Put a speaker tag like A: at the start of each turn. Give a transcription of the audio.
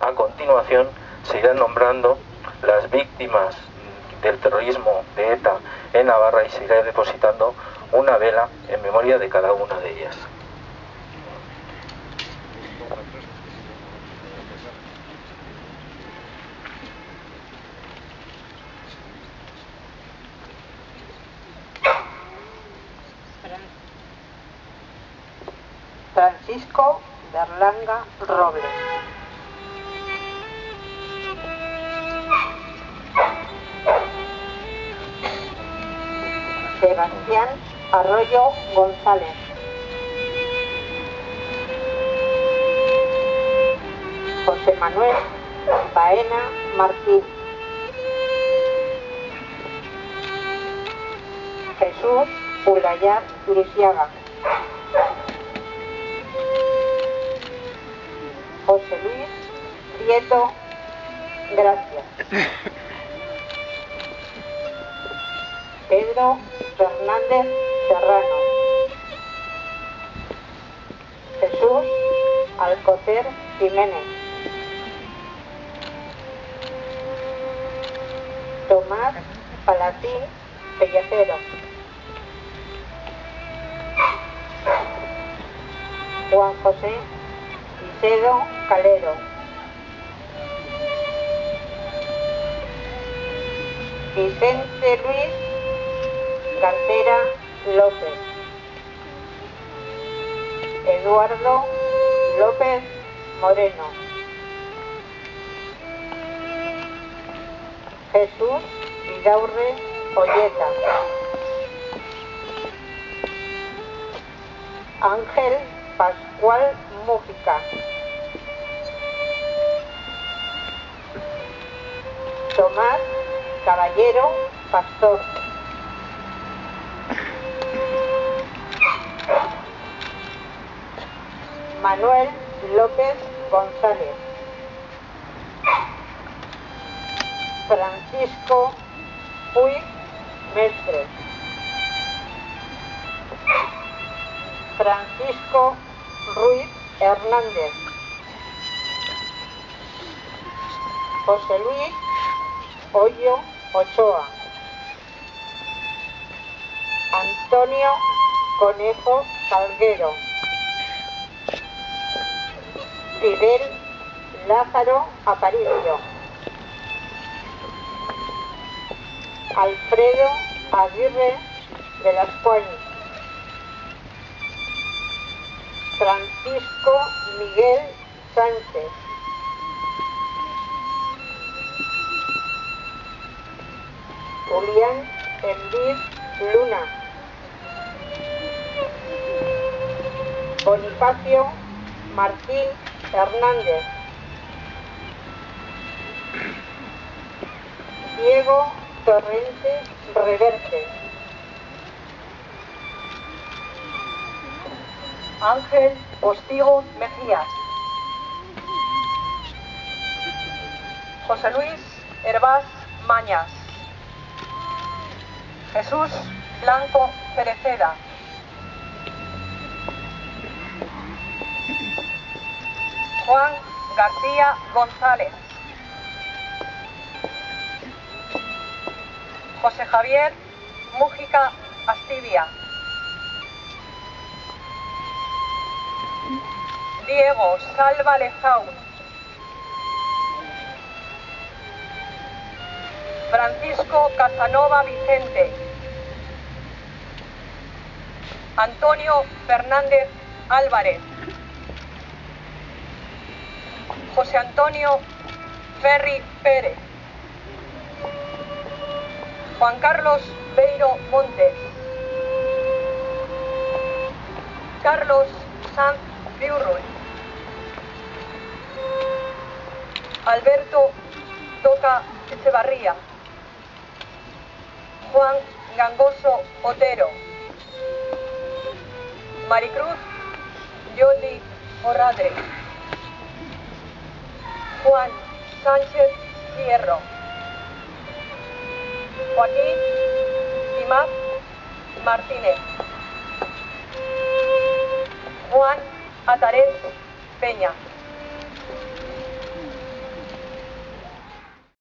A: A continuación se irán nombrando las víctimas del terrorismo de ETA en Navarra y se irá depositando una vela en memoria de cada una de ellas.
B: Francisco Berlanga Robles. Sebastián Arroyo González. José Manuel Baena Martín. Jesús Ulayar Lisiaga. José Luis Prieto Gracias. Pedro Fernández Serrano. Jesús Alcocer Jiménez. Tomás Palatín Pellejero. Juan José Vicedo Calero. Vicente Luis Cartera López. Eduardo López Moreno. Jesús Vidaurre Olleta. Ángel Pascual Mújica. Tomás Caballero Pastor. Manuel López González. Francisco Puig Mestre. Francisco Ruiz Hernández. José Luis Hoyo Ochoa. Antonio Conejo Salguero. Fidel Lázaro Aparicio. Alfredo Aguirre de las Cuañas. Francisco Miguel Sánchez. Julián Envid Luna. Bonifacio Martín Hernández. Diego Torrente Reverte. Ángel Postigo Mejías. José Luis Hervás Mañas. Jesús Blanco Pereceda. Juan García González. José Javier Mújica Astibia. Diego Salva Lezaun. Francisco Casanova Vicente. Antonio Fernández Álvarez. José Antonio Ferri Pérez. Juan Carlos Beiro Montes. Carlos Sanz Biurruy. Alberto Toca Echevarría. Juan Gangoso Otero. Maricruz Yoli Orradre. Juan Sánchez Hierro. Joaquín Imaz Martínez. Juan Atares Peña.